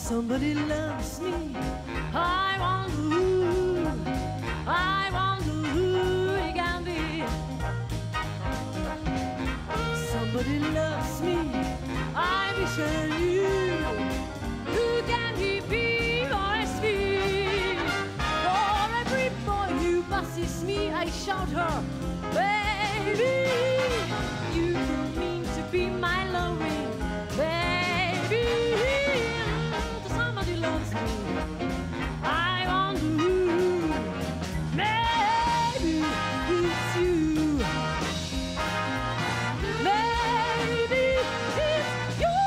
Somebody loves me. I wonder who it can be. Somebody loves me. I wish I knew. Who can he be or is me? For every boy who passes me, I shout her, baby, you don't mean to be my loving, baby. Somebody loves me. I wonder who. Maybe it's you. Maybe it's you.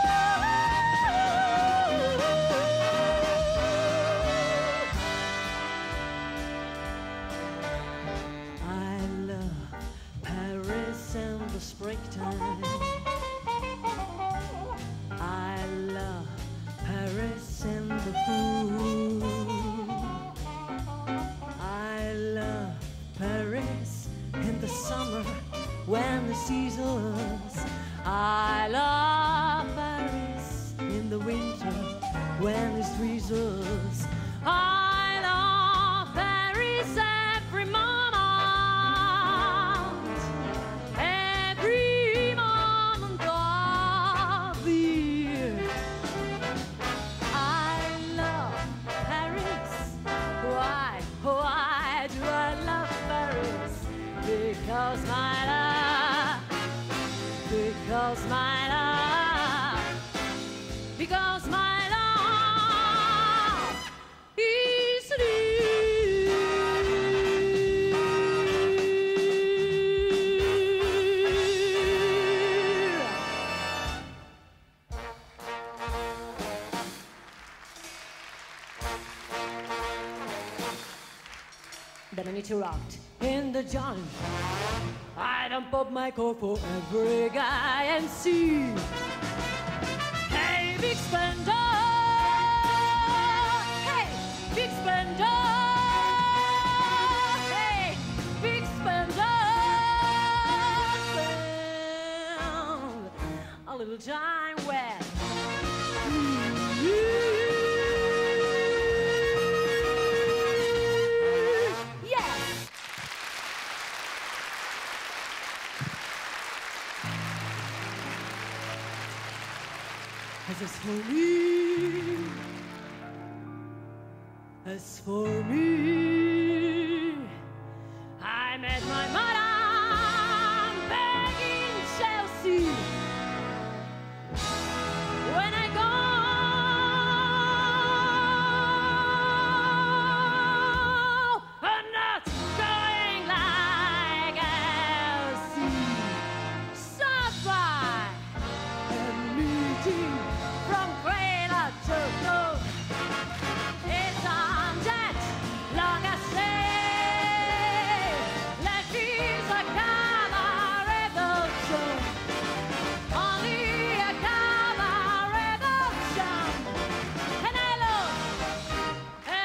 I love Paris and the springtime. I love Paris and the food. I love Paris in the summer when the seasons. I love Paris in the winter when it freezes. I love Paris every moment, every moment of the year. I love Paris. Why do I love Paris? Because my love, because my love, because my love is Then I need to rock in the Johnny. I don't pop my core for every guy and see. Hey, big spender. Hey, big spender. Hey, big spender. Spend a little time with you. As for me, as for me, I met my mother back in Chelsea. When I go, I'm not going like Elsie. Stop by and meeting from cradle to grave. It's on that long I say, life is a cabaret show, only a cabaret show, and I love a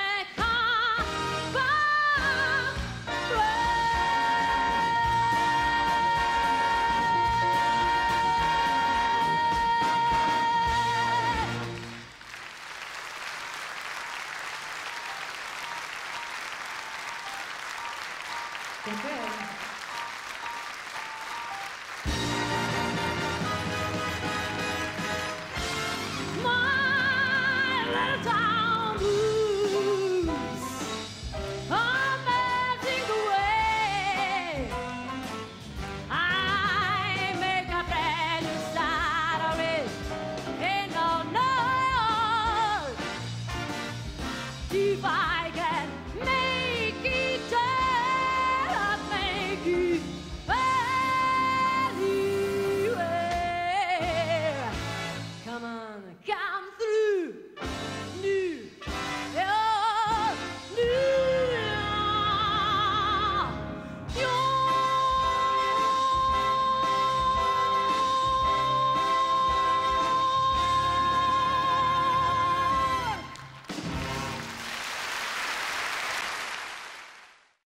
Dziękuję